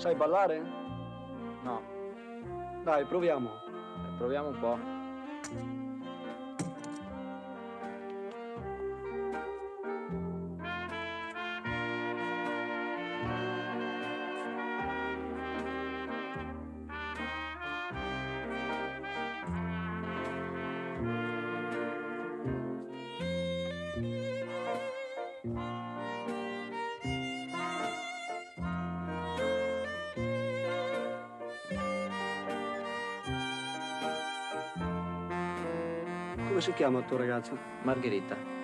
Sai ballare? No, Dai, proviamo. proviamo un po'. Come si chiama il tuo ragazzo? Margherita.